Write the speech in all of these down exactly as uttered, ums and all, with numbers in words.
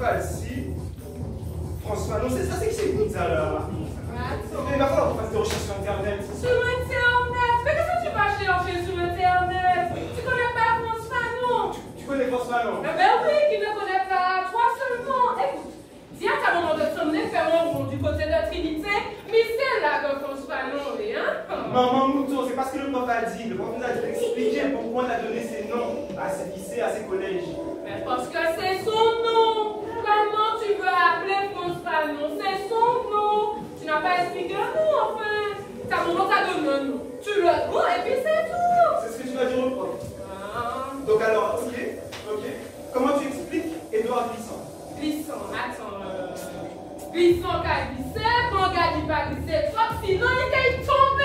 facile. François, non, c'est ça, c'est que c'est good, ça, là. Mais il va falloir qu'on fasse des recherches sur Internet. Sur Internet? Mais qu'est-ce que tu vas chercher sur Internet? Tu connais pas François, non? Tu, tu connais François, non? Eh ben oui, qui ne connaît pas. Toi seulement. Écoute, dis à ta maman de t'emmener faire un rond du côté de Trinité, mais c'est là que François, non, hein? Maman Mouton, c'est parce que le prof a dit. Le prof nous a expliqué pourquoi on a donné ses noms à ses lycées, à ses collèges. Mais parce que c'est son nom. Comment tu veux appeler François, non? C'est son nom. Tu n'as pas expliqué le nom, enfin. Ta maman t'a donné un nom. Tu le trouves et puis c'est tout. C'est ce que tu vas dire au prof. Ah. Donc alors, ok, ok. Comment tu expliques Edouard Glissant? Glissant, attends. Euh... Glissant qu'a glissé, mon gars dit pas glissé. Sauf sinon il était tombé.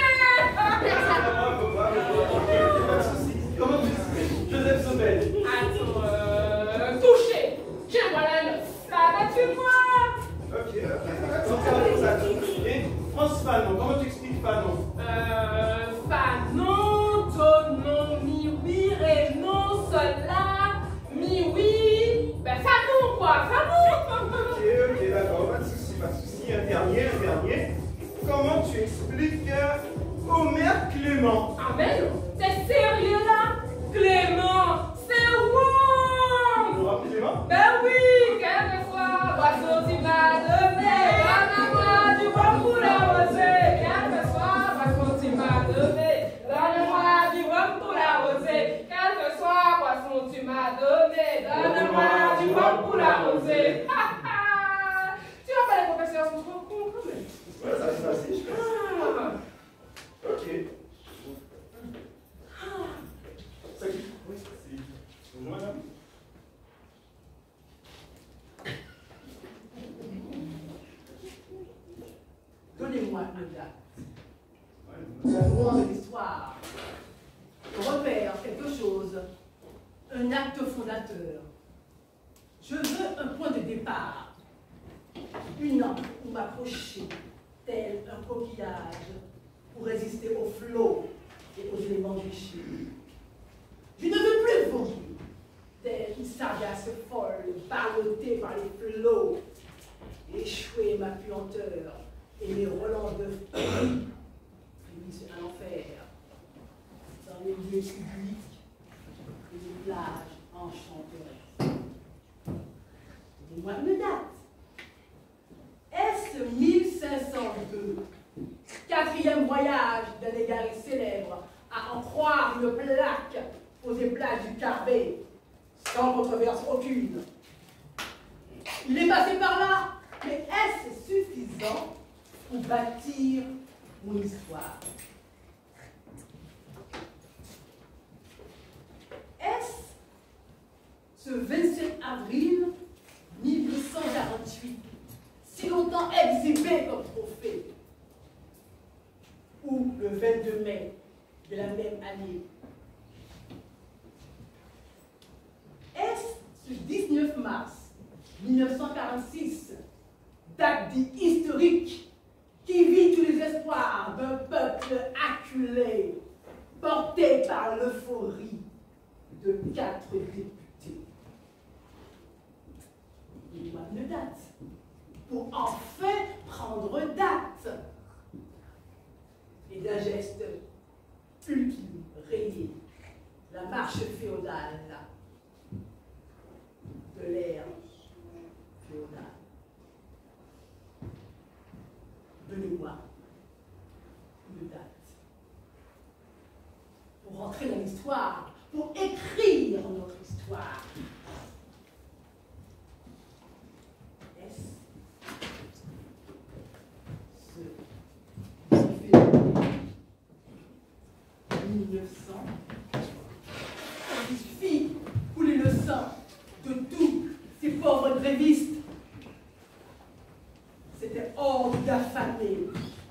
Pas de soucis. Comment tu expliques Joseph Sobel? Attends, euh... touché. Tiens, voilà le. Ça va, tu vois? Ok, ok. Donc ça va pour ça. Et France Fanon, comment tu expliques Fanon? Euh... Fanon, do, non, mi, oui, ré, non, sol, la, mi, oui. Ben, Fanon, quoi, Fanon. Ok, ok, d'accord, pas de soucis, pas de soucis. Un dernier, un dernier. Comment tu expliques euh, Omer Clément? Ah, mais non, t'es sérieux là? Clément, c'est wrong. Vous rappelez Clément? Ben oui, quel que soit, oiseau qui va de mer, à moi du bon pour l'arroser. Quel que soit, oiseau qui va de mer, donne-moi du bon pour l'arroser. Quel que soit, poisson tu m'as donné, donne-moi du bon pour l'arroser. Tu vois pas les professeurs sont trop cons quand même. Ouais, ça va se passer, je pense. Ah. Ok. C'est qui? Oui, c'est. Bonjour madame. Donnez-moi une date. Un moment de l'histoire. Repère quelque chose. Un acte fondateur. Je veux un point de départ. Une encre où m'accrocher, tel un coquillage, pour résister au flot et aux éléments du chien. Je ne veux plus voguer, telle une sargasse folle, ballottée par les flots, échouer ma puanteur et mes relents de fruits finissent à l'enfer, dans les lieux publics et les plages enchanteresses. Donnez-moi une date. Est-ce mille cinq cent deux, quatrième voyage d'un égaré célèbre, à en croire une plaque aux éplats du Carbet, sans controverse aucune? Il est passé par là, mais est-ce suffisant pour bâtir mon histoire? Est-ce ce vingt-sept avril mille huit cent quarante-huit, si longtemps exhibé comme trophée, ou le vingt-deux mai de la même année? Est-ce ce dix-neuf mars mille neuf cent quarante-six, date dite historique, qui vit tous les espoirs d'un peuple acculé, porté par l'euphorie de quatre députés? Il doit une date pour enfin prendre date et d'un geste ultime rayer la marche féodale de l'ère féodale. Donnez-moi une date pour rentrer dans l'histoire, pour écrire notre histoire. mille neuf cents, il fit couler le sang de tous ces pauvres grévistes. C'était horde d'affamés,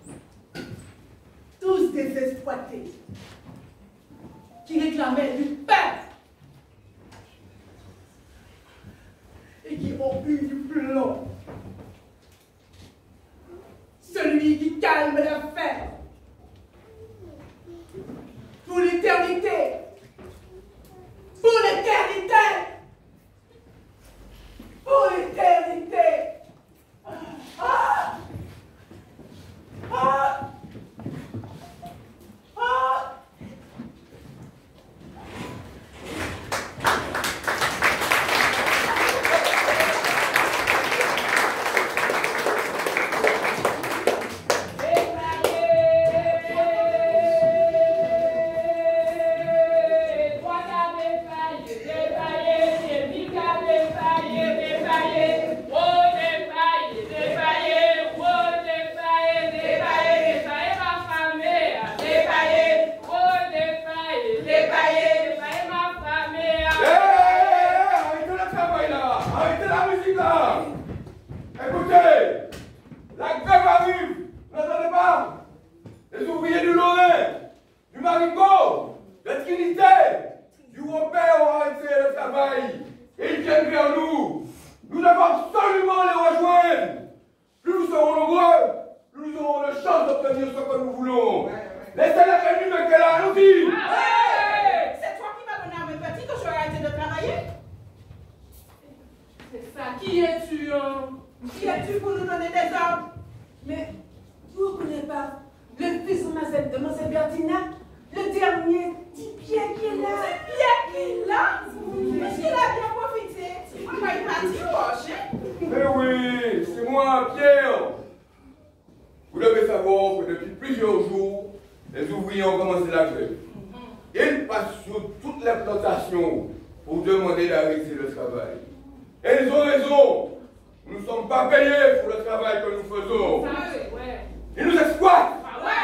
tous des exploités, qui réclamaient du pain et qui ont eu du plomb. Celui qui calme la faim pour l'éternité, pour l'éternité, pour l'éternité. du repère ont arrêté le travail et ils viennent vers nous. Nous devons absolument les rejoindre. Plus nous serons nombreux, plus nous aurons de chance d'obtenir ce que nous voulons. Laissez-les venir de quelle allons-y. C'est toi qui m'as donné à mes petits que je vais arrêter de travailler? C'est ça. Qui es-tu, hein? Qui es-tu pour nous donner des ordres? Mais vous ne connaissez pas le fils de Mademoiselle de Mademoiselle Bertina, le dernier petit pied qui est là. Petit pied qui est là? Est-ce qu'il a bien profité? Pourquoi il m'a dit rocher? Mais oui, c'est moi, Pierre. Vous devez savoir que depuis plusieurs jours, les ouvriers ont commencé la grève. Ils passent sur toutes les plantations pour demander d'arrêter le travail. Et ils ont raison. Nous ne sommes pas payés pour le travail que nous faisons. Ils nous exploitent.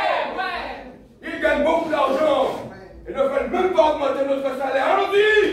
Ils gagnent beaucoup d'argent et ne veulent même pas augmenter notre salaire. Allons-y!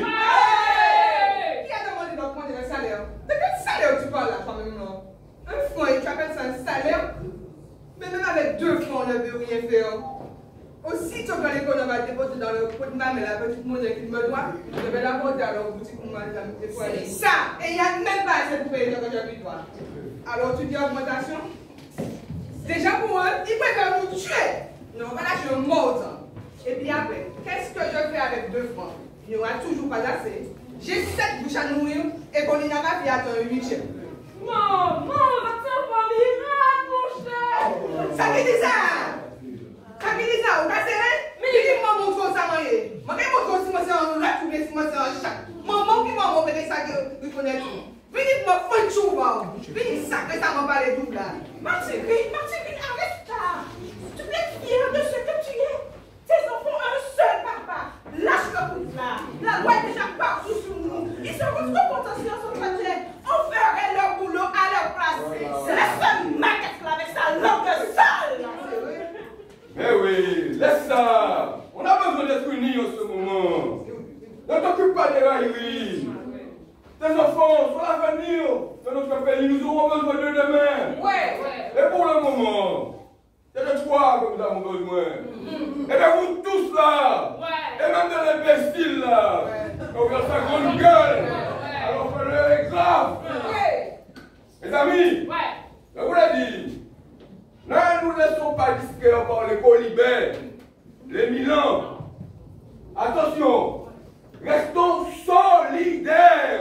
Qui a demandé d'augmenter le salaire? De quel salaire tu parles là, toi-même, non? Un franc, et tu appelles ça un salaire? Mais même avec deux francs, on ne peut rien faire. Aussitôt que l'économie va déposer dans le pot de main, mais la petite monnaie qu'il me doit, je vais l'apporter à leur boutique pour manger des fois. C'est ça! Et il n'y a même pas assez pour payer ce que je lui dois. Alors tu dis augmentation? Déjà pour eux, ils préfèrent nous tuer. Non, voilà, je suis morte. Et puis après, qu'est-ce que je fais avec deux francs? Il n'y aura toujours pas assez. J'ai sept bouches à nourrir et Paulina m'a fait attendre un huitième. Maman, va-t-il pas miracle, mon cher? Ça qui dit ça? Ça qui dit ça? Vous cassez? Mais il m'a montré ça, moi. Je vais montrer si moi c'est un rat ou bien si moi c'est un chat. Maman qui m'a montré ça, je connais tout. Venez me faire une chose. Venez sacrer ça, m'en parler tout là. Martine, Martine, arrête-toi. Tu dois être fière de ce que tu es. Tes enfants ont un seul papa. Lâche le bout là. La loi est déjà partout sur nous. Ils seront trop potentiels sur le terrain. On ferait leur boulot à leur place. Laisse-le maquette là avec sa langue sale. Mais oui, laisse ça. On a besoin d'être unis en ce moment. Ne t'occupe pas des railleries. Tes enfants sont l'avenir de notre pays. Nous aurons besoin d'eux demain. Ouais, ouais. Et pour le moment, c'est de toi que nous avons besoin. Et de vous tous là. Ouais. Et même de l'imbécile là. Qui ouvre sa grande gueule. Alors que l'heure est grave. Mes amis, Ouais. je vous l'ai dit. Ne nous laissons pas distraire par les colibets, les milans. Attention, restons solidaires.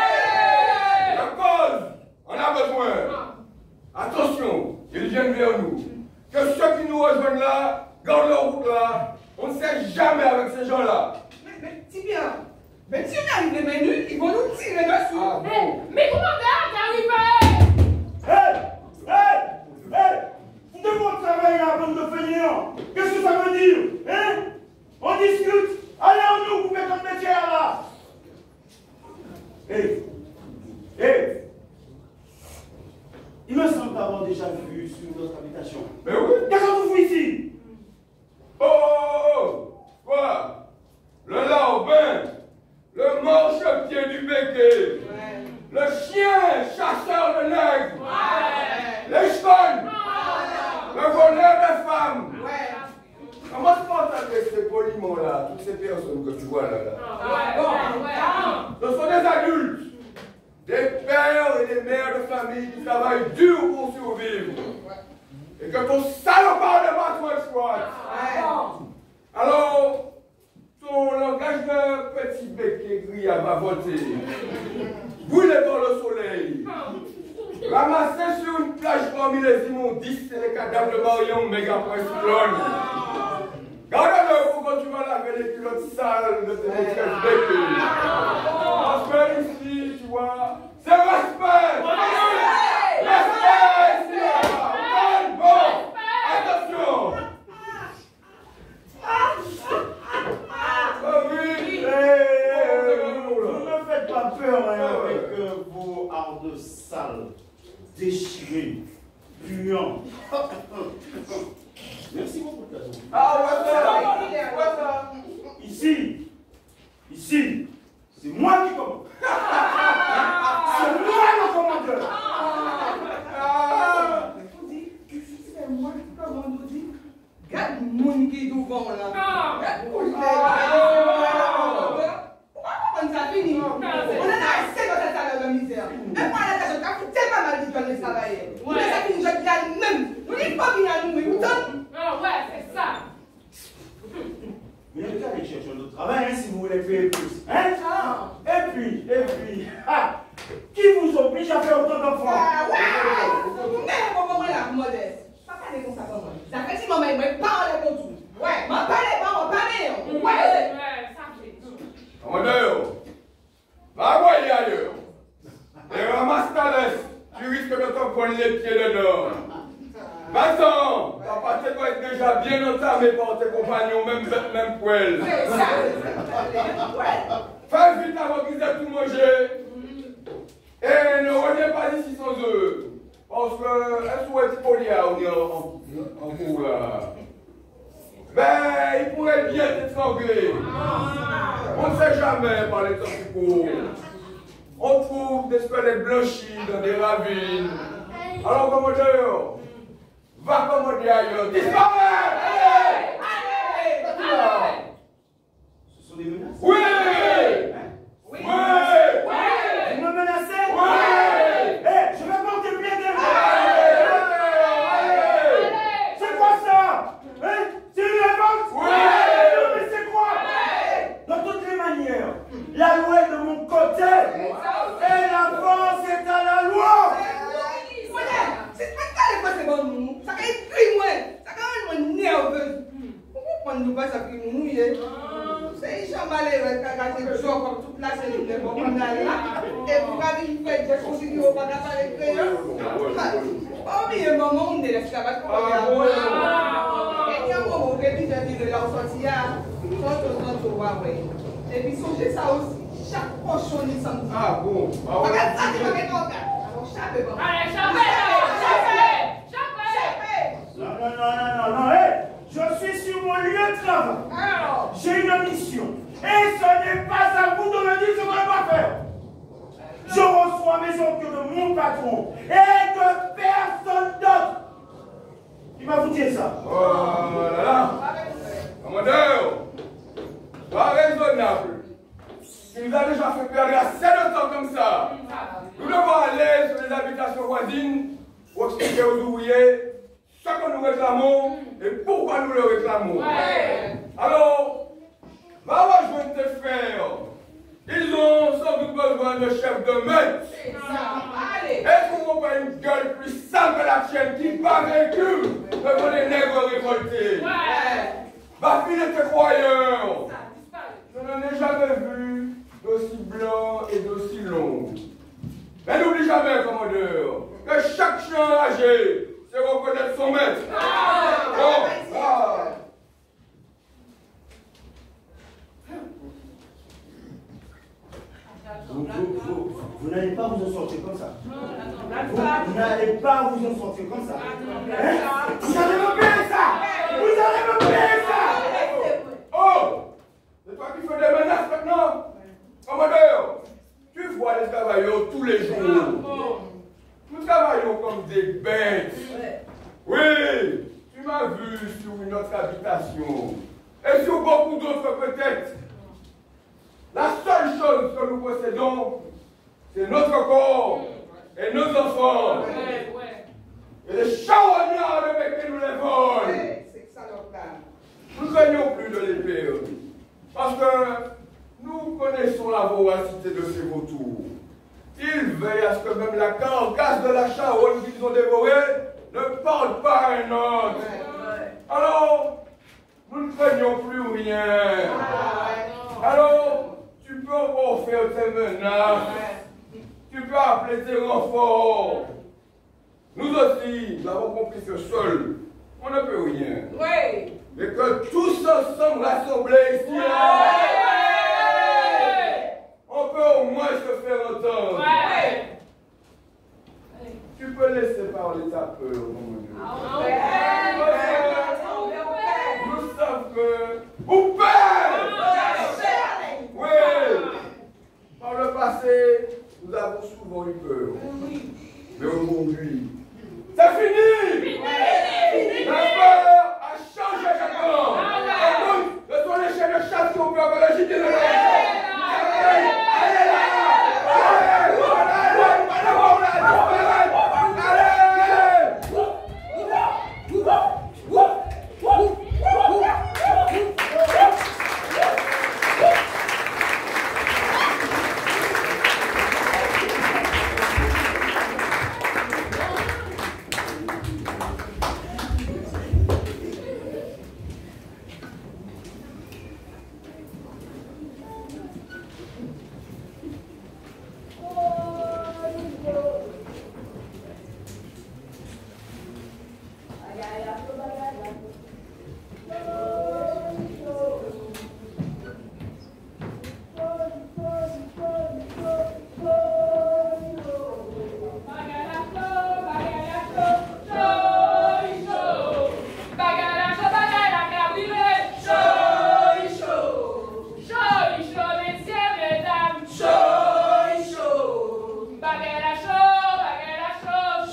La cause en a besoin. Attention, ils viennent vers nous. Que ceux qui nous rejoignent là, gardent leur route là. On ne sait jamais avec ces gens-là. Mais, mais, dis bien, mais si on arrive les mains nues, ils vont nous tirer dessus. Ah bon? Mais comment t'es arrivé? Hé! Hé! Hé! Vous devez travailler avant de fainéants. Qu'est-ce que ça veut dire? Hein? On discute. Allez, on nous, vous faites notre métier là. Hé! Hé! Il me semble avoir déjà vu sur notre habitation. Mais oui. Qu'est-ce que vous faites ici? Oh, oh, oh! Quoi? Le larbin, le marchepied du béquet, Ouais. le chien chasseur de nègres, Ouais. les chevaux, le voleur de femmes. Ouais. Comment se portent ces poliment là, toutes ces personnes que tu vois là, là? Ouais, ouais, ouais. Ce sont des adultes, des pères et des mères de famille qui travaillent dur pour survivre. Et que ton salopard de bâton exploite. Ouais. Alors, ton langage de petit béquet gris à bavoter, brûlé dans le soleil, ramassé sur une plage parmi les immondices et les cadavres de Marion méga cyclone. Garde-le pour quand tu vas laver les culottes sales de tes maîtresses béquets. Parce que ici, tu vois, c'est respect! Respect ici! Là. Bon, attention! Ah oui! Vous ne me faites pas peur hein, avec euh, vos hardes sales, déchirés, puants. Merci beaucoup de cadeau. Ah ouais, ça! Ouais, ça! Ici, ici, c'est moi qui commande. C'est moi le commandeur. Ah! On dit, c'est moi qui commande, on dit. Regarde mon qui est devant là. Ah. Regarde où il est. donner travailler. Vous avez ça qui nous a même. Nous ne pas qu'il y a nous, mais vous Non, ouais, c'est ça. Vous n'avez qu'à aller chercher un autre travail hein, si vous voulez payer plus. Hein? Et puis, et puis, ah, qui vous oblige à faire autant d'enfants? Ah ouais! Mais bon, bon, là, modeste. Pas parler comme ça comme moi. Ça fait si maman, il parle comme tout. Ouais, m'en parlez pas, m'en parlez. Ouais! Ouais, ça fait tout. Commandeur, va voir ailleurs. Et ramasse ta laisse. Tu risques de t'en prendre les pieds dedans. Vincent, ta partie doit être déjà bien entamée par tes compagnons, même même poêle. C'est ça! Fais vite avant qu'ils aient tout mangé. Et ne reviens pas ici sans eux. Parce que, est-ce que tu peux dire en cours là? Ben, ils pourraient bien t'étrangler. On ne sait jamais par les temps qui courent. On trouve des squelettes blanchis dans des ravines. Alors, commandeur, va commander ailleurs. Disparais! Allez! Allez! Allez! Ce sont des menaces? Oui! Hein? Oui! Ouais! Vous me menacez? Oui! Eh, je vais porter plainte de vous! Allez! C'est quoi ça? Hein? C'est une révolte? Oui! Mais c'est quoi? Dans toutes les manières, la loi est de mon côté et la force est à la loi! C'est pas ça les fois c'est bon nous. Ça fait plus moins. Ça quand même nerveux. Pourquoi prendre nous pas ça puis nous mouiller? C'est chamalé avec cacaté le jour comme toute la série de bon on a là. Et pour aller une fête de souci qui va pas parler crayon. Pas oublier maman on est l'esclavage pour aller à et quand on vous répète de leur sortir sans tout temps ouais. Et puis songez ça aussi. Chaque pochon il s'en Ah bon? Regarde ça tu vas mettre en garde. Alors chape bon. Allez, chapé! Chapé! Non, non, non, non, non, non, hé! Je suis sur mon lieu de travail. Alors, J'ai une mission. Et ce n'est pas à vous de me dire ce que je dois faire. Je reçois mes ordres de mon patron et de personne d'autre. Il m'a foutu ça. Oh là là! Commandeur! Pas raisonnable. Tu nous as déjà fait perdre assez de temps comme ça. Nous devons aller sur les habitations voisines pour expliquer aux ouvriers ce que nous réclamons et pourquoi nous le réclamons. Ouais. Alors, va rejoindre tes frères. Ils ont sans doute besoin de chefs de meute. c'est ça. Allez. Est-ce qu'on voit pas une gueule plus sale que la tienne qui bat véhicule devant les nègres révoltés? Ouais. Va filer tes croyants. Ça disparaît. Je n'en ai jamais vu d'aussi blanc et d'aussi long. Mais n'oublie jamais, commandeur, que chaque chien enragé sait reconnaître son maître. Bon, ah. Vous, vous, vous, vous n'allez pas vous en sortir comme ça. Vous, vous n'allez pas vous en sortir comme ça. Hein? Vous allez me payer ça. Vous allez me payer ça. Oh, c'est toi qui fais des menaces maintenant? Commandeur, tu vois les travailleurs tous les jours. Nous travaillons comme des bêtes. Oui, tu m'as vu sur une autre habitation. Et sur beaucoup d'autres peut-être. La seule chose que nous possédons, c'est notre corps et nos enfants. Ouais, ouais. Et les charognards avec qui nous les volent. C'est ça leur plan. Nous ne craignons plus de les perdre. Parce que nous connaissons la voracité de ces vautours. Ils veillent à ce que même la carcasse de la charogne qu'ils ont dévorée ne parle pas à un autre. Alors, nous ne craignons plus rien. Alors, tu peux encore faire tes menaces. Tu peux appeler tes renforts. Nous aussi, nous avons compris que seul, on ne peut rien. Oui. Et que tous ensemble rassemblés ici, là, on peut au moins se faire entendre. Ouais. Tu peux laisser parler ta peur, mon Dieu. Nous savons que vous père! Oui! Par le passé, nous avons souvent eu peur. Mais aujourd'hui, c'est fini! La peur a changé chacun! Écoute, de ton échelle de chasse au peur de la gîte de la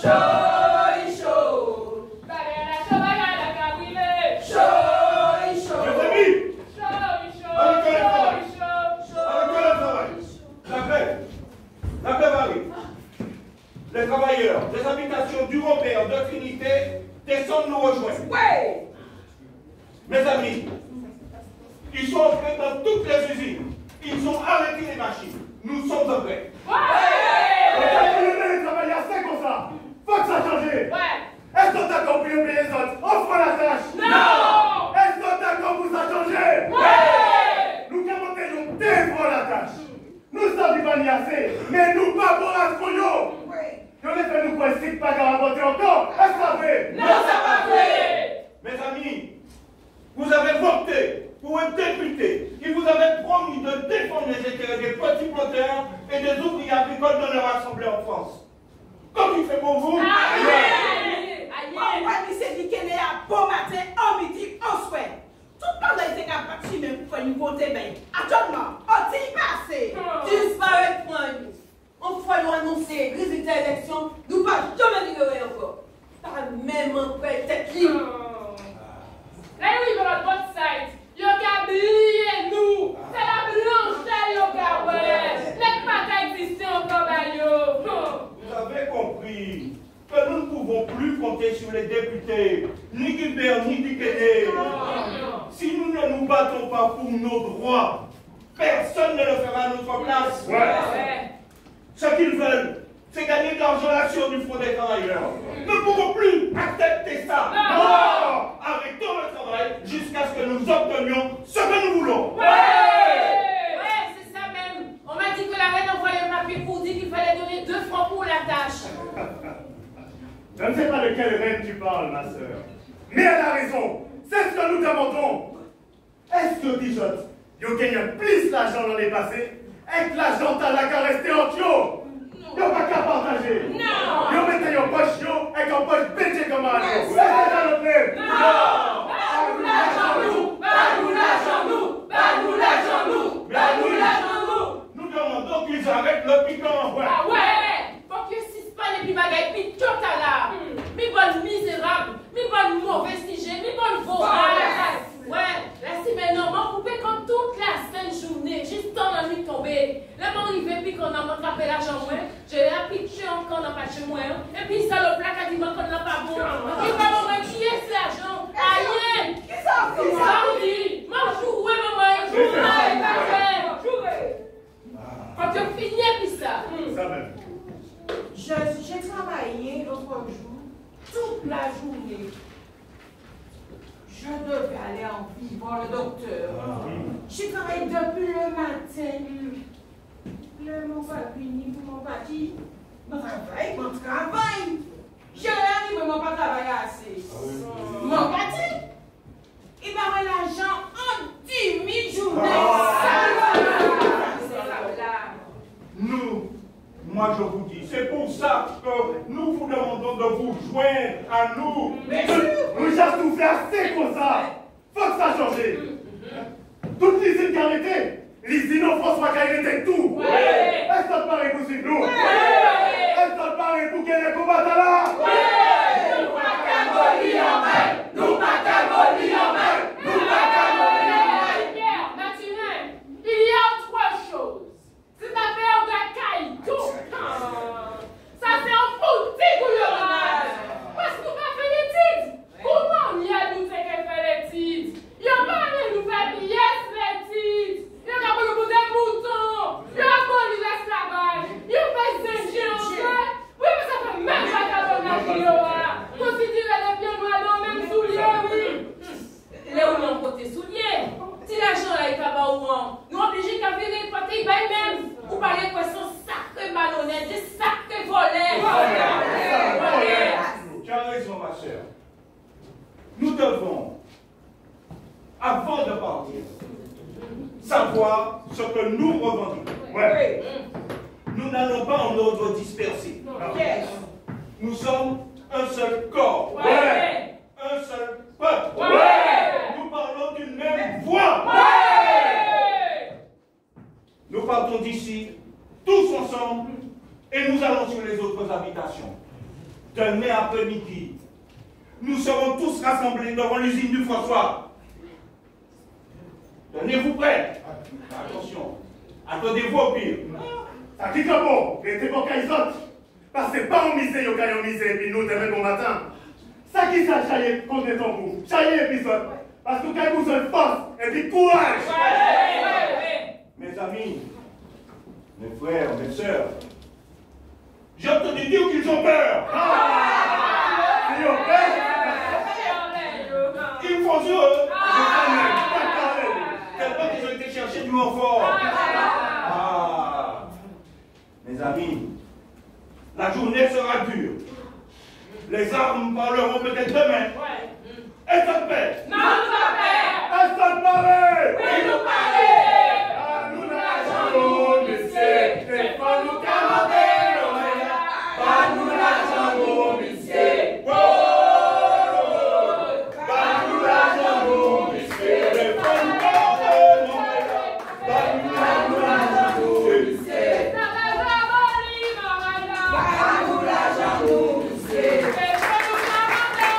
Chaud, chaud. Balai à la chevaille à la cabrilée. Chaud, chaud. Mes amis, Chaud, chaud. avec le travail, Chaud, avec le travail, la grève, la grève arrive. Les travailleurs des habitations du Robert de Trinité descendent nous rejoindre. Ouais. Mes amis, ils sont entrés dans toutes les usines. Ils ont arrêté les machines. Nous sommes en paix. Ouais. Les travailleurs, c'est comme ça. Faut que ça change. Ouais. Est-ce qu'on t'a compris ou bien les autres? On fera la tâche. Non. Est-ce qu'on t'a compris ou ça a changé? Ouais. Nous commençons nous défendre la tâche. Nous sommes pas ni assez, mais nous pas pour un couillon. On est fait nous quoi, c'est pas qu'à raconter encore. Est-ce que ça fait? Non, ça va faire. Mes amis, vous avez voté pour un député qui vous avait promis de défendre les intérêts des petits planteurs et des ouvriers agricoles dans leur assemblée en France. Comme il fait pour vous, Aïe. Moi, je me dit qu'elle est à bon matin, au midi, au soir. Tout le monde était capable de même pour nous voter bien. Actuellement, on t'y passe. Disparaître pour nous. On fois nous annoncer les résultats d'élection, nous pas jamais libérer encore. Pas même en fait tête libre. Là, oui, dans notre bonne side. Yo ka blié nous. C'est la blanche yo ka ouais. Les pas exister encore ba yo. vous avez compris que nous ne pouvons plus compter sur les députés, ni Gilbert, ni Dikene. Si nous ne nous battons pas pour nos droits, personne ne le fera à notre place. Ouais. Ce qu'ils veulent, c'est gagner de l'argent à l'action du Front des travailleurs. Nous ne pouvons plus accepter ça. Non. Arrêtons le travail jusqu'à ce que nous obtenions ce que nous voulons. Ouais. Ouais, c'est ça même. On m'a dit que la reine envoyait un papier pour dire qu'il fallait donner deux francs pour la tâche. Je ne sais pas de quelle reine tu parles, ma sœur. Mais elle a raison. C'est ce que nous demandons. Est-ce que Dijon, vous gagnez plus l'argent l'année passée et que l'argent t'a la qu'à rester en tio? Vous n'avez pas qu'à partager. Non. Vous mettez en poche yo et en poche pété comme un agneau. C'est ça le problème. Non. Bah-nous l'argent nous. Bah-nous l'argent nous. Bah-nous l'argent nous. Bah-nous l'argent nous. Nous demandons qu'ils arrêtent le piquant. Ouais. Ah ouais. Faut que si c'est pas les plus bagailles, puis tout à l'heure. Mi bonne misérable, mi bonne mauvais sujet, mi bonne vorage. Ouais, la semaine normalement coupé comme toute la semaine journée, juste dans la nuit tombée. Là, mon arrivé, puis qu'on a rattrapé l'argent, moi, j'ai appliqué encore dans pas chez moi, et puis ça le plaque a dit qu'on n'a pas bon. Il va me qui est cet argent? Aïe! Qui ça fait? Ça me dit, moi, je joue, maman, je joue, pas jouer. Quand tu finis, puis ça. Ça même. Je- J'ai travaillé l'autre jour, toute la journée. Je devais aller en ville voir le docteur. J'ai travaillé depuis le matin. Le mon papi, ni mon papi. Mon travail, mon travail. J'ai rien dit, mais mon pas travaillé assez. Mon papi, il m'a donné l'argent en dix mille journées. Nous, moi je vous dis, c'est pour ça que nous vous demandons de vous joindre à nous. Nous avons tout fait assez comme ça. Faut que ça change. Toute l'usine qui a arrêté, l'usine en France qui a arrêté tout. Ouais. Est-ce que ça paraît possible, nous? Ouais. Est-ce que ça paraît pour qu'elle ait combattu là? Nous pas qu'à mourir en main. Nous pas qu'à mourir en main. Nous pas qu'à mourir en main. Pierre, Mathurin, il y a trois choses. Si ça fait un gars caille tout, ça fait un foutu gouillonnage. Parce qu'on va faire l'étude. Comment il y a nous fait qu'elle fait l'étude? Il y a pas de nous faire pièce l'étude. Il y a pas de des moutons. Il y a pas de l'esclavage. Il y a pas de ingénieurs. Oui, mais ça fait même pas qu'à considérer les pieds noirs dans le même soulier, oui. Là où on côté soulier. Si l'argent là est pas ou nous obligés qu'à virer côté bail même. Ou parler quoi son sacré malhonnête, des sacrés voleurs. Tu as raison, ma chère. Nous devons, avant de partir, savoir ce que nous revendiquons. Ouais. Nous n'allons pas en ordre dispersé. Yes. Nous sommes un seul corps. Ouais. Un seul peuple. Ouais. Nous parlons d'une même voix. Ouais. Nous partons d'ici, tous ensemble, et nous allons sur les autres habitations. demain après-midi, nous serons tous rassemblés devant l'usine du François. Tenez-vous prêts. Attention, attendez-vous au pire. Ça dit comment? Et t'es pour qu'ils autres? Parce que c'est pas en misé, yo en misé, et puis nous, demain bon matin. Ça qui ça, chahier, contre ton goût. Chahier épisode. Parce que quand vous avez force, et puis courage. Mes amis, mes frères, mes sœurs, j'ai entendu dire qu'ils ont peur. Ah! Ils ont peur? Ils me font heureux. Tellement qu'ils ont été chercher du renfort. Ah, mes amis, la journée sera dure. Les armes parleront peut-être demain. Est-ce que paix? Non, nous pas paix. Est-ce que parler? Oui, nous parler. Ah, nous n'avons monsieur, c'est pas nous commander, pas nous n'avons monsieur. Pas nous n'avons monsieur, c'est pas nous commander, pas nous n'avons monsieur. Ça va, ça va, Lima, madame. Pas nous l'argent, monsieur. C'est pas nous commander,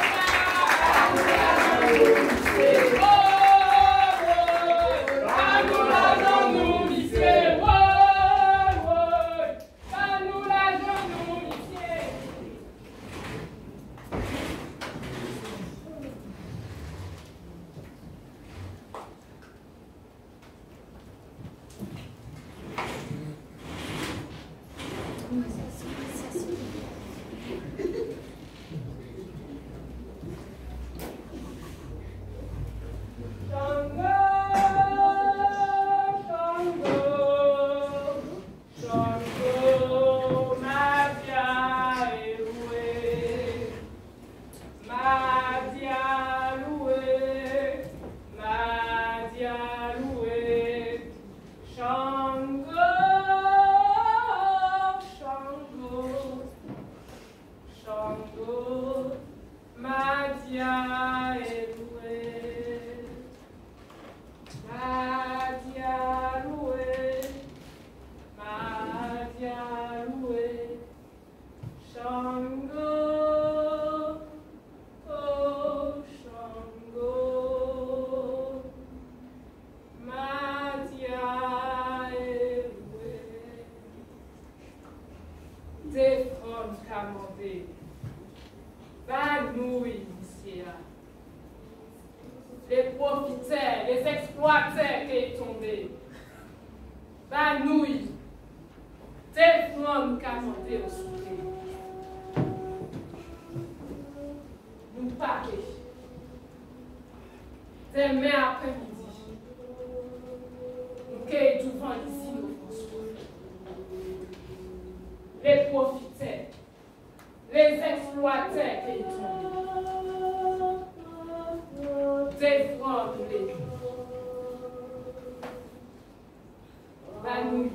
les profiteurs, les exploiteurs qui sont tombés. Bah nous, des fois nous qu'à monter au soutien. Nous parler. Demain après-midi, nous qu'est devant ici nos François. Les profiteurs, les exploiteurs qui sont tombés. Des fois nous les bah nous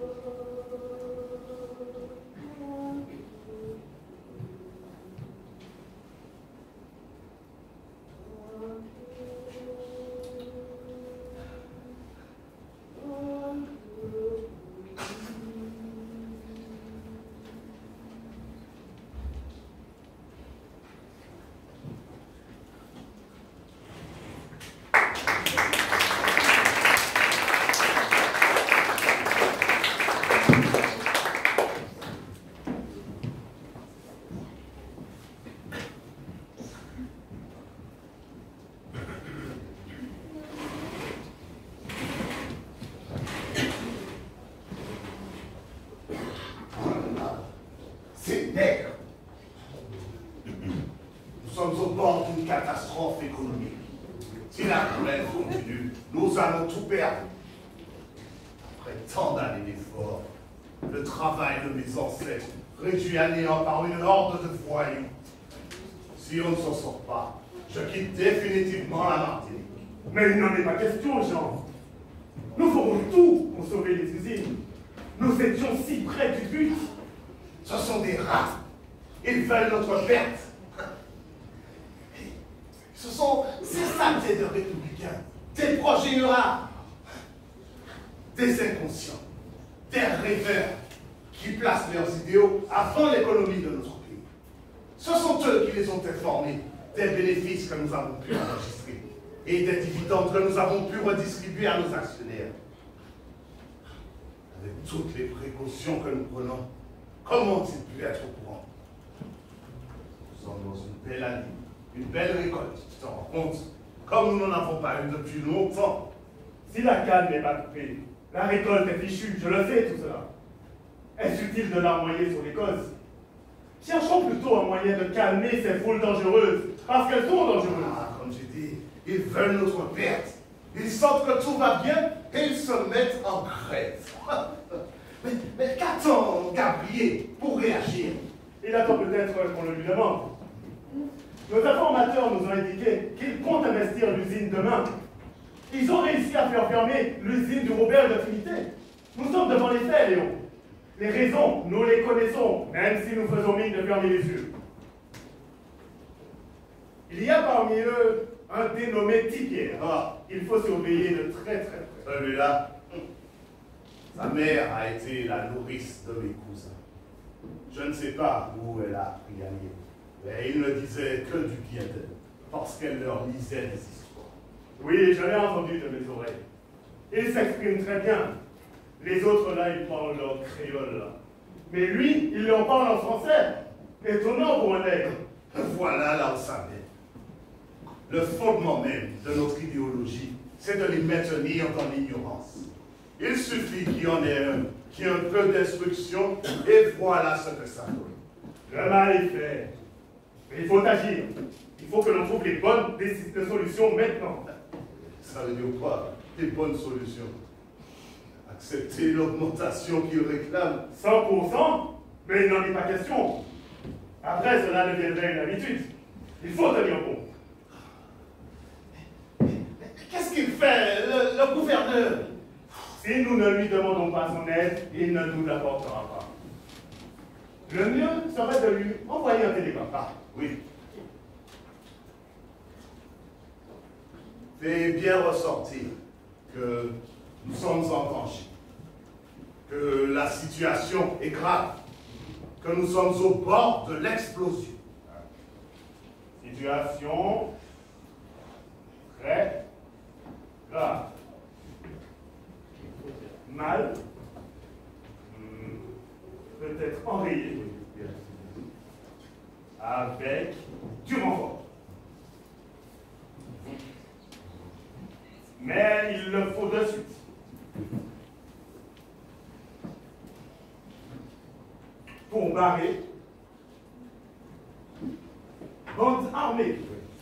C'est nègre. Nous sommes au bord d'une catastrophe économique. Si la colère continue, nous allons tout perdre. Après tant d'années d'efforts, le travail de mes ancêtres réduit à néant par une horde de voyous. Si on ne s'en sort pas, je quitte définitivement la Martinique. Mais il n'en est pas question, Jean. Nous ferons tout pour sauver les usines. Nous étions si près du but. Ce sont des rats. Ils veulent notre perte. Ce sont ces saletés de républicains, des progénérats, des inconscients, des rêveurs qui placent leurs idéaux avant l'économie de notre pays. Ce sont eux qui les ont informés des bénéfices que nous avons pu enregistrer et des dividendes que nous avons pu redistribuer à nos actionnaires. Avec toutes les précautions que nous prenons, comment ont-ils pu être au courant? Nous sommes dans une belle année, une belle récolte, tu t'en rends compte? Comme nous n'en avons pas eu depuis longtemps. Si la canne n'est pas coupée, la récolte est fichue, je le sais tout cela. Est-ce utile de larmoyer sur les causes? Cherchons plutôt un moyen de calmer ces foules dangereuses, parce qu'elles sont dangereuses. Ah, comme j'ai dit, ils veulent notre perte. Ils sentent que tout va bien et ils se mettent en grève. Mais, mais qu'attend Gabriel pour réagir? Il attend peut-être qu'on le lui demande. Nos informateurs nous ont indiqué qu'ils comptent investir l'usine demain. Ils ont réussi à faire fermer l'usine du Robert de Trinité. Nous sommes devant les faits, Léon. Les raisons, nous les connaissons, même si nous faisons mine de fermer les yeux. Il y a parmi eux un dénommé Tipierre. Ah, Il faut surveiller de très très près. celui-là, sa mère a été la nourrice de mes cousins. Je ne sais pas où elle a appris à lire, mais il ne disait que du bien d'elle, parce qu'elle leur lisait des histoires. Oui, je l'ai entendu de mes oreilles. Il s'exprime très bien. Les autres là, ils parlent leur créole là. Mais lui, il leur parle en français. Étonnant pour un nègre. Voilà là où ça mène. Le fondement même de notre idéologie, c'est de les maintenir dans l'ignorance. Il suffit qu'il y en ait un, qui ait un peu d'instruction, et voilà ce que ça donne. Le mal est fait. Mais il faut agir. Il faut que l'on trouve les bonnes déci- de solutions maintenant. Ça veut dire quoi? Des bonnes solutions. Accepter l'augmentation qu'ils réclament. cent pour cent, mais il n'en est pas question. Après, cela deviendrait une habitude. Il faut tenir compte. Qu'est-ce qu'il fait, le, le gouverneur? Si nous ne lui demandons pas son aide, il ne nous l'apportera pas. Le mieux serait de lui envoyer un télégramme. Ah, oui. Fais bien ressortir que nous sommes en danger, que la situation est grave, que nous sommes au bord de l'explosion. Situation très grave. Mal, hmm, peut-être enrayé, avec du renfort. Mais il le faut de suite. Pour barrer, bande armée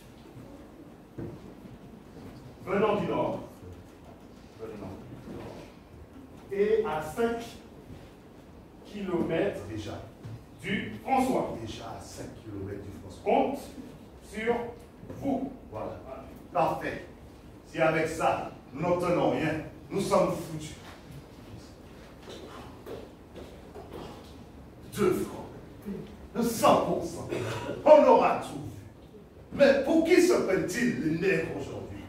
venant du nord, venant du nord, et à cinq kilomètres Déjà, du François. déjà à cinq kilomètres du François. Compte sur vous. Voilà. Parfait. Si avec ça, nous n'obtenons rien, nous sommes foutus. Deux francs. De cent pour cent. On aura tout vu. Mais pour qui se prennent-ils les nègres aujourd'hui?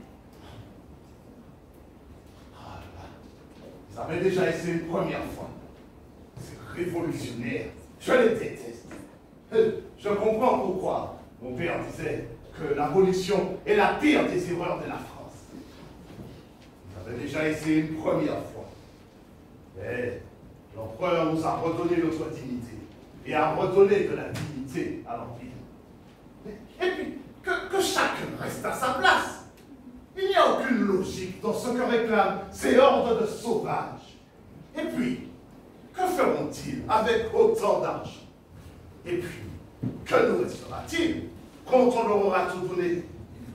Ah là, ils avaient déjà essayé une première fois. C'est révolutionnaire. Je les déteste. Je comprends pourquoi mon père disait que l'abolition est la pire des erreurs de la France. Ils avaient déjà essayé une première fois. Mais l'empereur nous a redonné notre dignité et a redonné de la dignité à l'Empire. Et puis, que, que chacun reste à sa place. Il n'y a aucune logique dans ce que réclament ces hordes de sauvages. Et puis, que feront-ils avec autant d'argent? Et puis, que nous restera-t-il quand on leur aura tout donné?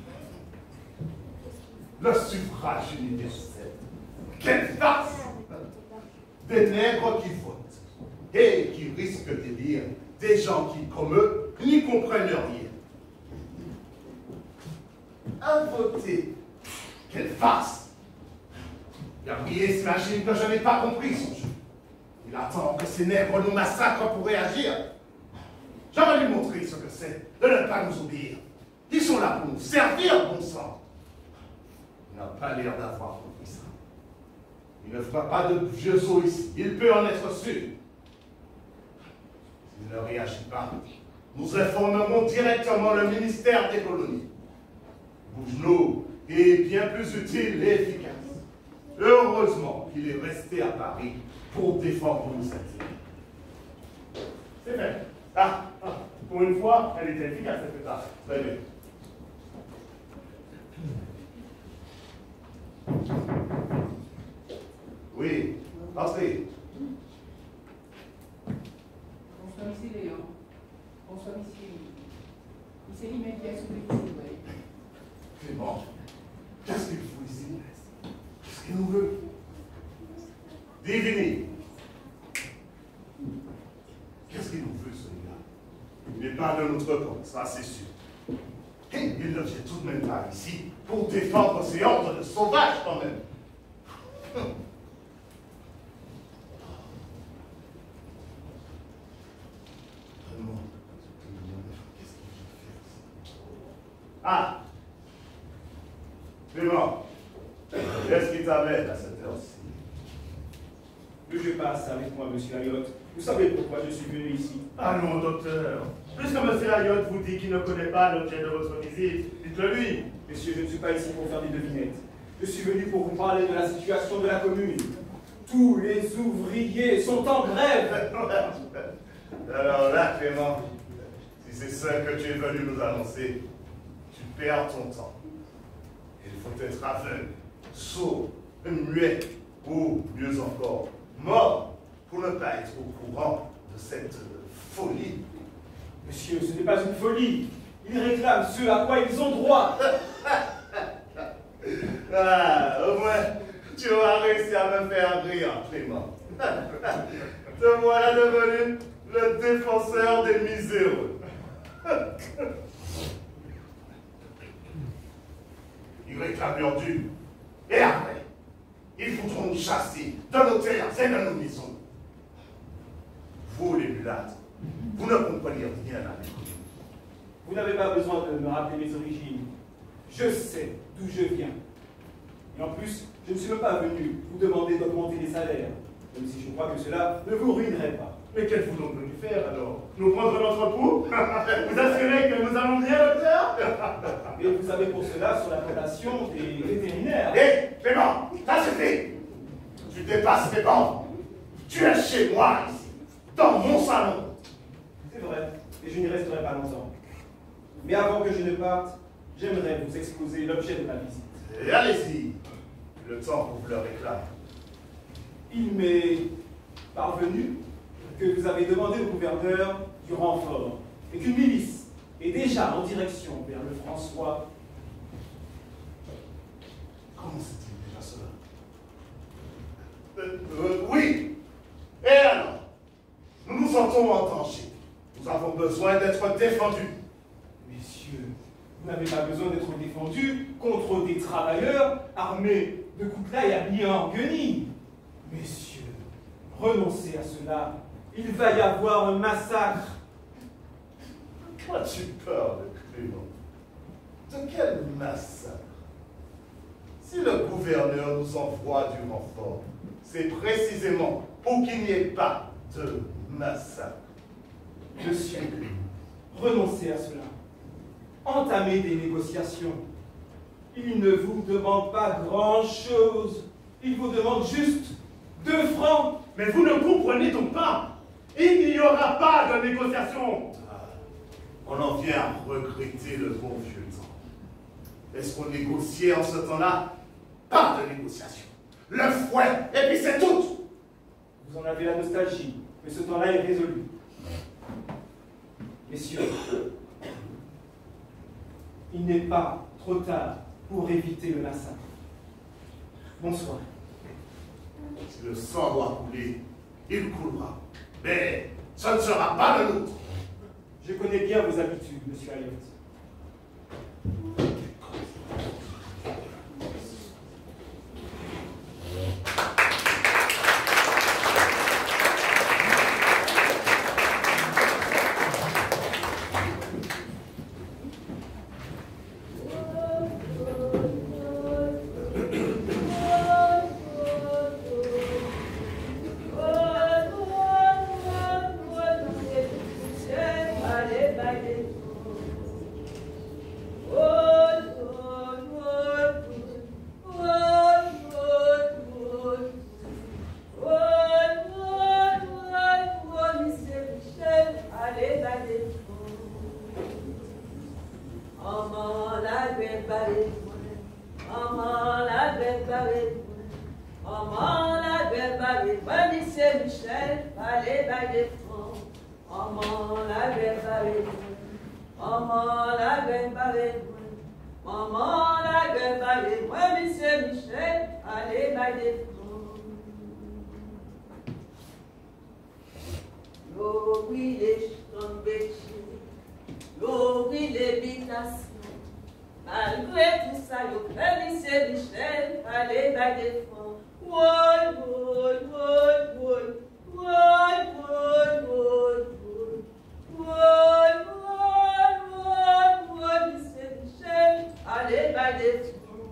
Le suffrage universel. Quelle farce! Des nègres qui votent et qui risquent d'élire des gens qui, comme eux, n'y comprennent rien. À voter. Quelle farce! Gabriel s'imagine que je n'ai pas compris son jeu. Il attend que ces nègres nous massacrent pour réagir. Je vais lui montrer ce que c'est de ne pas nous obéir. Ils sont là pour nous servir, bon sang. Il n'a pas l'air d'avoir compris ça. Il ne fera pas de vieux os ici. Il peut en être sûr. S'il ne réagit pas, nous informerons directement le ministère des colonies. Bougenot est bien plus utile et efficace. Heureusement qu'il est resté à Paris pour défendre nos intérêts. C'est fait. Ah, ah, pour une fois, elle était efficace, cette tâche. Très bien. Oui, entrez. Bonsoir, monsieur Léon. Bonsoir, monsieur. Monsieur l'immédiat sous le coup, oui. Clément, qu'est-ce qu'il faut ici? Qu'est-ce qu'il nous veut? Devinez. Qu'est-ce qu'il nous veut, celui-là? Il n'est pas de notre camp, ça c'est sûr. Et il ne vient tout de même pas ici pour défendre ces ordres de sauvages, quand même. Hum. Vraiment, qu'est-ce qu'il veut faire ici? Ah! Clément, qu'est-ce qui t'amène à cette heure-ci? Que je passe avec moi, monsieur Ayotte. Vous savez pourquoi je suis venu ici? Ah non, docteur. Puisque monsieur Ayotte vous dit qu'il ne connaît pas l'objet de votre visite, dites-le lui. Monsieur, je ne suis pas ici pour faire des devinettes. Je suis venu pour vous parler de la situation de la commune. Tous les ouvriers sont en grève. Alors là, Clément, si c'est ça que tu es venu nous annoncer, tu perds ton temps. Il faut être aveugle, sourd, muet, ou mieux encore, mort, pour ne pas être au courant de cette folie. Monsieur, ce n'est pas une folie. Ils réclament ce à quoi ils ont droit. Ah, au moins, tu auras réussi à me faire rire, Clément. Te voilà devenu le défenseur des miséreux. Ils réclament leur dû. Et après, ils voudront nous chasser de nos terres et de nos maisons. Vous, les mulattes, vous ne comprenez rien à l'économie. Vous n'avez pas besoin de me rappeler mes origines. Je sais d'où je viens. Et en plus, je ne suis même pas venu vous demander d'augmenter les salaires, même si je crois que cela ne vous ruinerait pas. Mais qu'êtes-vous donc venu faire alors? Nous prendre notre pouls? Vous assurez que nous allons bien, docteur? Et vous avez pour cela sur la prédation des vétérinaires. Hé, Clément, ça suffit! Tu dépasses mes bornes. Tu es chez moi ici, dans mon salon. C'est vrai, et je n'y resterai pas longtemps. Mais avant que je ne parte, j'aimerais vous exposer l'objet de ma visite. Et allez-y, le temps vous le réclame. Il m'est parvenu que vous avez demandé au gouverneur du renfort et qu'une milice est déjà en direction vers le François. Comment c'est-il déjà cela? euh, euh, Oui. Et alors? Nous nous sentons en danger. Nous avons besoin d'être défendus. Messieurs, vous n'avez pas besoin d'être défendus contre des travailleurs armés de coutelas et habillés en guenilles. Messieurs, renoncez à cela. Il va y avoir un massacre. Qu'as-tu peur de Clément? De quel massacre? Si le gouverneur nous envoie du renfort, c'est précisément pour qu'il n'y ait pas de massacre. Monsieur, renoncez à cela. Entamez des négociations. Il ne vous demande pas grand-chose. Il vous demande juste deux francs. Mais vous ne comprenez donc pas. Il n'y aura pas de négociation. Ah, on en vient à regretter le bon vieux temps. Est-ce qu'on négociait en ce temps-là? Pas de négociation. Le fouet, et puis c'est tout. Vous en avez la nostalgie, mais ce temps-là est résolu. Messieurs, il n'est pas trop tard pour éviter le massacre. Bonsoir. Si le sang doit couler, il coulera. Mais ce ne sera pas le nôtre. Je connais bien vos habitudes, monsieur Ayotte. Allez, bye. la grève barrée. Maman, la grève barrée. Maman, la grève barrée. Moi, monsieur Michel, allez, baguette. Maman, la grève barrée. Maman, la grève barrée. Maman, la grève barrée. Moi, monsieur Michel, allez, baguette. Yo, oui, les tombés. Yo, oui, les bitations. Malgré tout ça, yo, monsieur Michel, allez, baguette. Woy, woy, woy, woy. Woy, woy, woy, woy. Woy, woy, woy, woy, monsieur Michel, allez, baguette.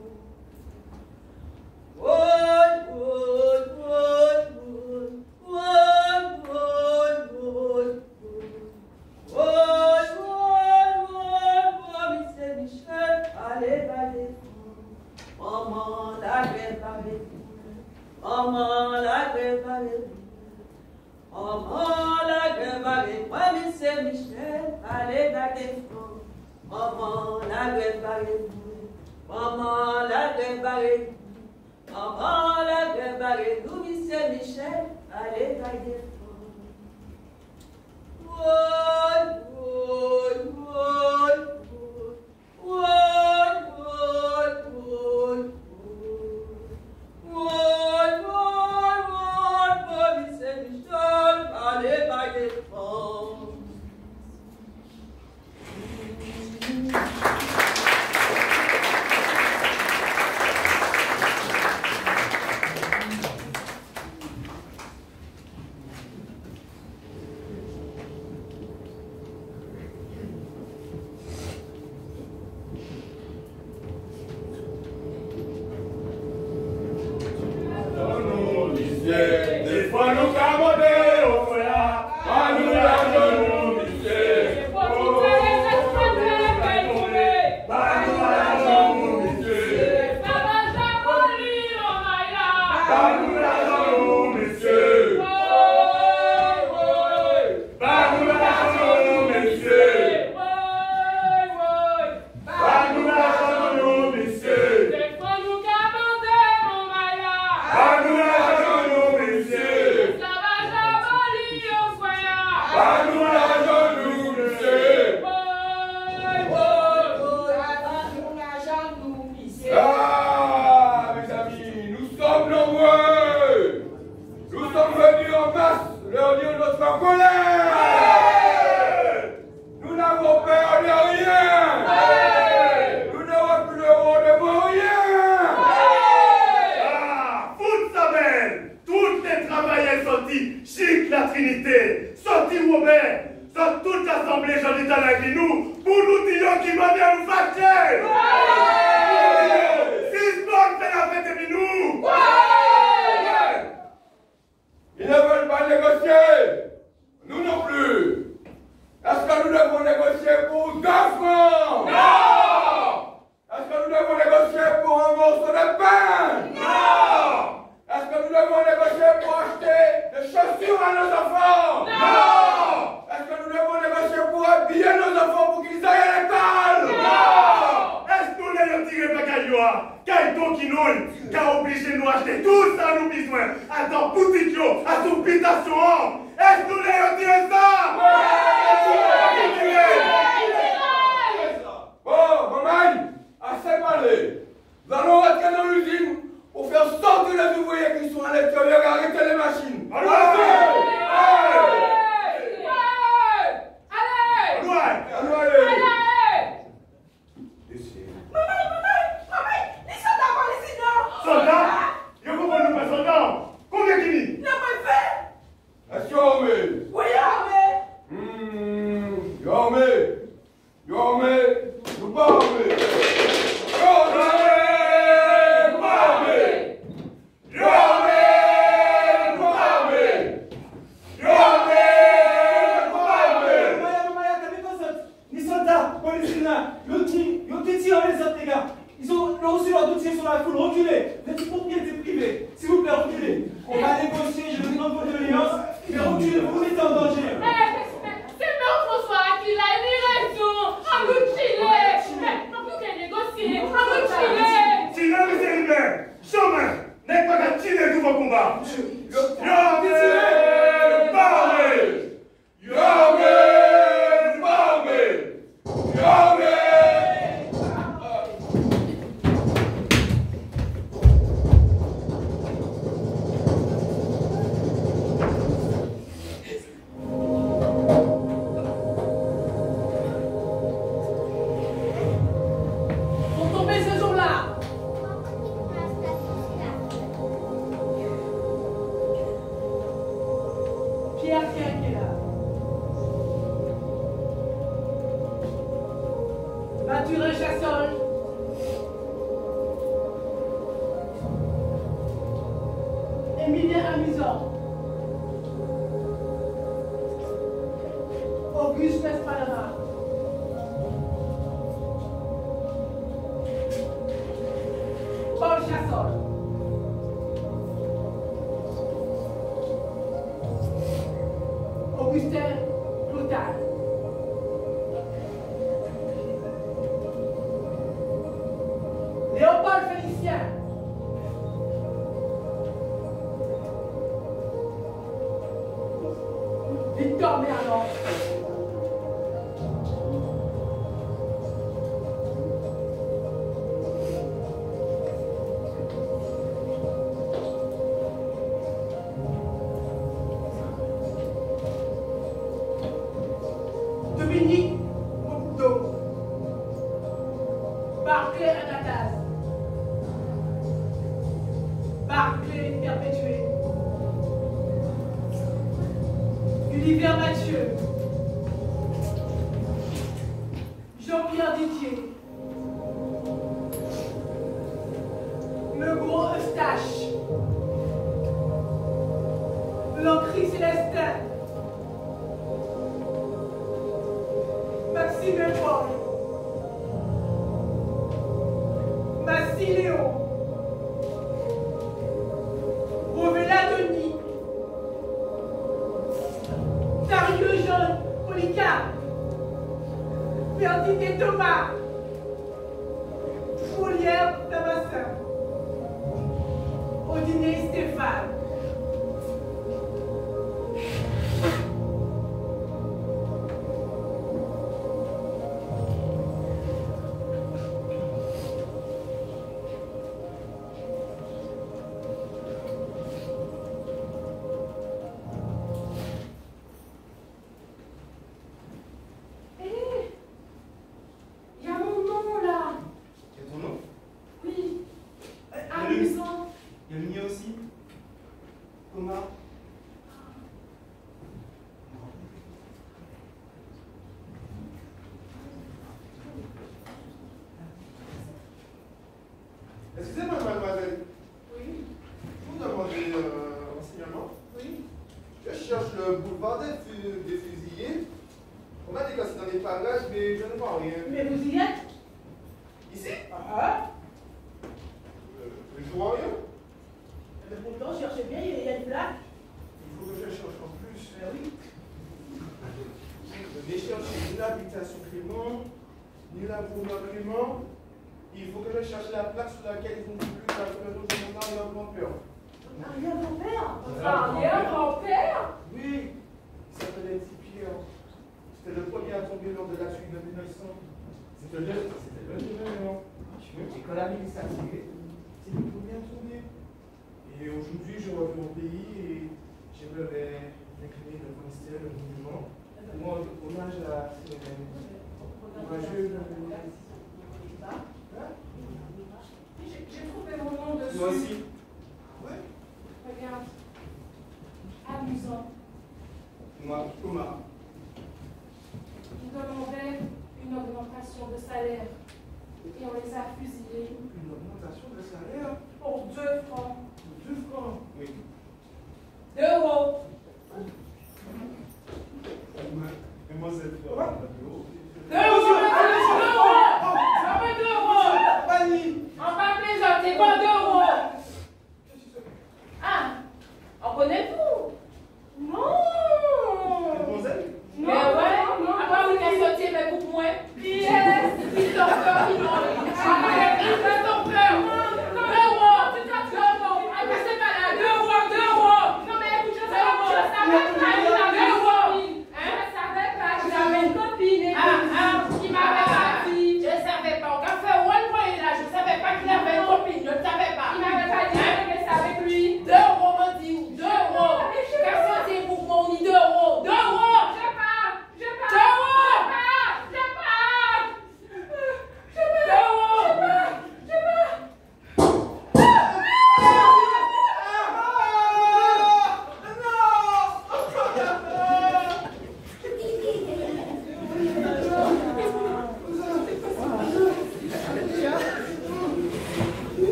Woy, woy, woy, woy. Woy, woy, woy, woy. Woy, woy, woy, woy, monsieur Michel, allez, baguette. Maman, la grève barrée. Maman, la grève barrée. Maman, la grève barrée. Moi, monsieur Michel, allez, baguette. Maman, la grève barrée. Maman, la grève barrée. Maman, la grève barrée. Nous, monsieur Michel, allez, baguette. Woy, woy, woy, woy. Woy, woy, woy, woy. Woy, woy, woy, woy, monsieur Michel, allez, baguette. Des fois nous camoter au feu là, à nous la genou, monsieur. Pour quitter les exploiteurs, qu'elle tombait. À nous la genou, monsieur. Ça va jamais au Maya. À nous la genou, monsieur. Woy, woy. À nous la genou, monsieur. Woy, woy. À nous la genou, monsieur. Des fois nous camoter au Maya. À nous la genou, monsieur. Ça va jamais au Soya. À nous la genou, monsieur. Woy, woy. Ah, mes amis, nous sommes nombreux. Nous sommes venus en masse leur dire notre colère. Nous n'avons peur de rien. Nous ne reculerons devant rien. Ah, fout sa belle! Toutes les travailleurs sortis, chic la Trinité, sortis Robert, sortent toute l'assemblée Jean-Dit à la nous, pour nous dire qui m'a bien nous fâcher! Six bonnes fait la fête et nous! Ils ne veulent pas négocier. Nous non plus. Est-ce que nous devons négocier pour deux francs? Non! Est-ce que nous devons négocier pour un morceau de pain? Non! Est-ce que nous devons négocier pour acheter des chaussures à nos enfants? Non! Est-ce que nous devons négocier pour habiller nos enfants pour qu'ils aillent à l'école? Non! Est-ce que nous les tirés par Cailloua? Caillou qui nous, qui a obligé de nous acheter tout ça nous besoin, à ton boutique, à ton habitation? Est-ce que nous les tirés ça? Bon, maman, assez parlé. Nous allons rentrer dans l'usine pour faire sortir les ouvriers qui sont à l'extérieur et arrêter les machines. Allez! Allez! Allons aller. Soldat? Yo comprends nous pas soldat? Combien qui dit? Est-ce que vous armez? Oui, armé. Hmm, vous armez? Vous armez? Vous pas armés? Vous armez? Vous pas armés? Vous armez? Vous pas armés? Vous armez? Vous pas armés? Les soldats, policiers là, yo qui, yo qui tirent les autres les gars. Ils ont reçu leur dossier sur la foule, reculez. Les propriétés privées, s'il vous plaît, reculez. On va négocier, je demande votre alliance, mais reculez, vous vous mettez en danger. C'est non, François, qu'il a une raison. En nous chiller. Mais, donc, nous, qu'elle négocie. Mathurin Chassol. Émilien Amusant. Auguste Espalama. Paul Chassol. Augustin Clotal. Léopold Félicien. Victor Merlon. Dominique Moukdo. Barclay Anatase. Barclay Perpétué. Gulliver Mathieu. Jean-Pierre Didier. Le Gros Eustache. Lancry Célestin. Maxime Paul. Massy Léon. Rovella Denis. Darieux Jean Polycarpe. Perdité Thomas. Folière Damassin. Audiné Stéphane. Excusez-moi, mademoiselle. Oui. Vous demandez euh, renseignement? Oui. Je cherche le boulevard des, fu- des fusillés. On m'a dit que c'est dans les parages, mais je ne vois rien. Mais vous y êtes? Ici? Ah euh, Je ne vois rien. Mais pourtant, cherchez bien, il y a une plaque. Il faut que je cherche en plus. Ben oui. Je vais chercher ni l'habitation Clément, ni la boulevard Clément. Il faut que je cherche la plaque sur laquelle ils ont voulu la couleur de mon arrière-grand-père. Arrière-grand-père? Votre arrière-grand-père? Oui, il s'appelait Tipierre. C'était le premier à tomber lors de la suite de mille neuf cents. C'était le c'était le numéro. Et quand la milice a tiré, c'est le premier à tomber. Et aujourd'hui, je reviens au pays et j'aimerais incliner devant le stèle, le monument, pour rendre hommage à ces courageux. J'ai j'ai trouvé mon nom dessus. Moi aussi. Oui. Regarde. Amusant. Moi, Thomas. Ils demandaient une augmentation de salaire. Et on les a fusillés. Une augmentation de salaire? Pour deux francs. Deux francs? Oui. Deux euros. Mademoiselle Florent.